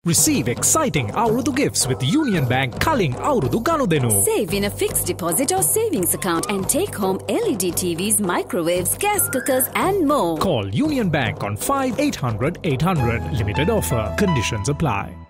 Receive exciting Avurudu gifts with Union Bank Kalin Avurudu Ganudenu. Save in a fixed deposit or savings account and take home LED TVs, microwaves, gas cookers and more. Call Union Bank on 5800 800. Limited offer. Conditions apply.